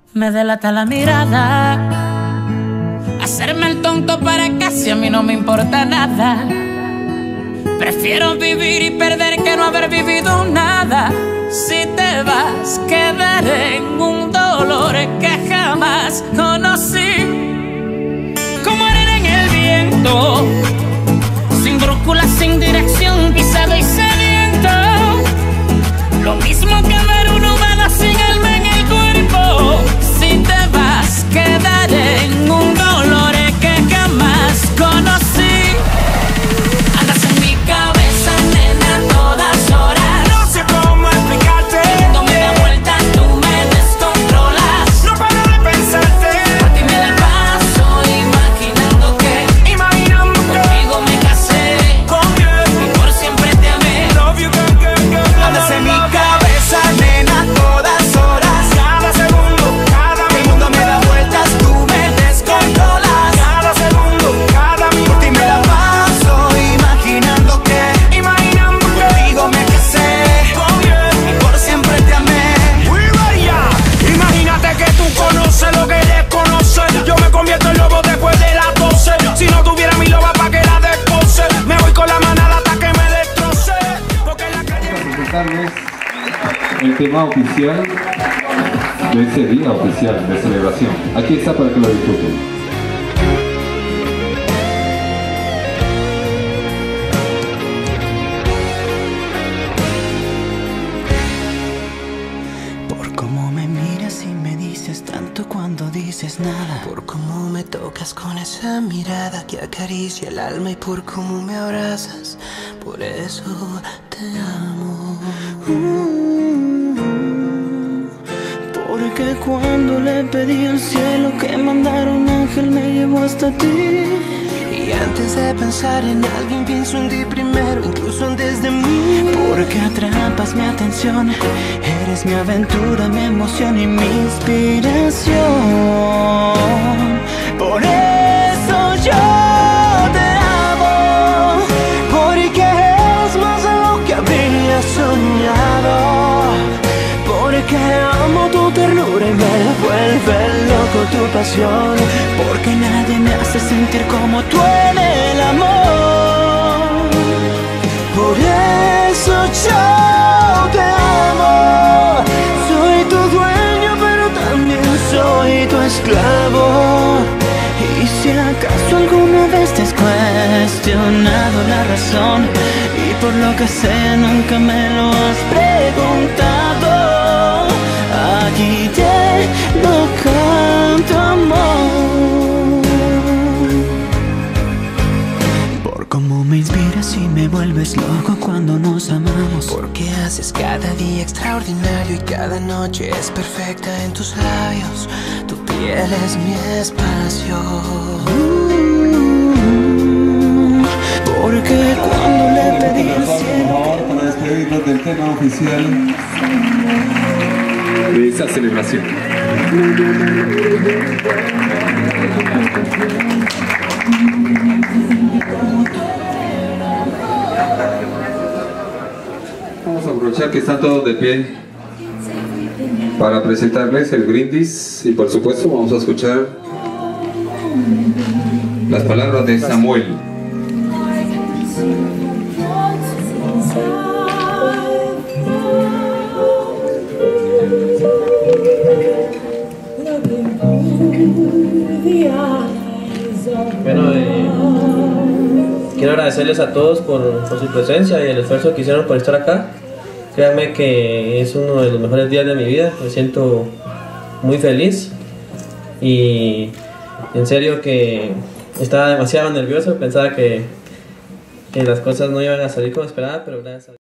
Me delata la mirada, hacerme el tonto para casi a mí no me importa nada. Prefiero vivir y perder que no haber vivido nada. Si te vas, quedaré en un dolor que jamás conocí. Como arena en el viento, sin brújula, sin dirección, pisado y sediento. Lo mismo que ver una humana sin alma en el cuerpo. Si te vas, quedaré en un dolor que jamás conocí. Andas en mi cabeza, nena, a todas horas. No sé cómo explicarte. No me da vuelta, tú me descontrolas. No paro de pensarte. A ti me la paso imaginando que contigo me casé. Y por siempre te amé. Love you, girl, girl, girl. Andas en mi cabeza, nena, a todas horas. Cada segundo, cada El mundo me da vueltas, tú me descontrolas. Cada segundo, cada minuto. Por ti me la paso imaginando que contigo me casé y por siempre te amé. Imagínate que tú conoces lo que desconoces. Yo me convierto en lobo después de las 12. Si no tuviera mi loba pa' que la despose. Me voy con la manada hasta que me destroce. Porque en la calle... Presentarles el tema oficial de ese día oficial de celebración. Aquí está para que lo disfruten. Por cómo me miras y me dices tanto cuando dices nada. Por cómo me tocas con esa mirada que acaricia el alma. Y por cómo me abrazas, por eso te amo. Porque cuando le pedí al cielo que mandara un ángel, me llevó hasta ti. Y antes de pensar en alguien pienso en ti primero, incluso antes de mí. Porque atrapas mi atención, eres mi aventura, mi emoción y mi inspiración. Por eso yo te amo, porque es más de lo que habría soñado. Porque amo tu ternura y me vuelve loco tu pasión. Porque nadie me hace sentir como tú en el amor. Por eso yo te amo. Soy tu dueño pero también soy tu esclavo. Y si acaso alguna vez te has cuestionado la razón, y por lo que sea nunca me lo has preguntado, aquí te lo canto, amor. Por cómo me inspiras y me vuelves loco cuando nos amamos. Porque haces cada día extraordinario y cada noche es perfecta en tus labios. Tu piel es mi espacio. Porque cuando le pedí al cielo, Por favor, para despedirnos del tema oficial de esa celebración. Vamos a aprovechar que están todos de pie para presentarles el brindis y por supuesto vamos a escuchar las palabras de Samuel. Bueno, quiero agradecerles a todos por su presencia y el esfuerzo que hicieron por estar acá. Créanme que es uno de los mejores días de mi vida, me siento muy feliz y en serio que estaba demasiado nervioso, pensaba que las cosas no iban a salir como esperaba, pero gracias a Dios.